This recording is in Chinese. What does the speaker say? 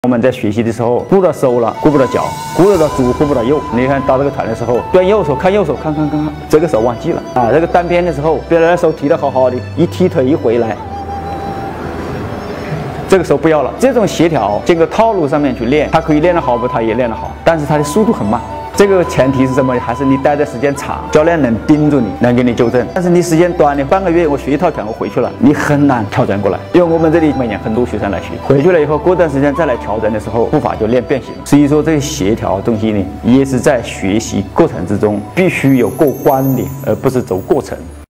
我们在学习的时候，顾到手了，顾不到脚，顾得到左，顾不到右。你看到这个团的时候，端右手看右手，看，这个手忘记了啊。这个单边的时候，别人的手提得好好的，一踢腿一回来，这个手不要了。这种协调，这个套路上面去练，它可以练得好不？它也练得好，但是它的速度很慢。 这个前提是什么？还是你待的时间长，教练能盯住你，能给你纠正。但是你时间短，你半个月我学一套拳，我回去了，你很难调整过来。因为我们这里每年很多学生来学，回去了以后，过段时间再来调整的时候，步伐就练变形了。所以说这个协调东西呢，也是在学习过程之中必须有过关联，而不是走过程。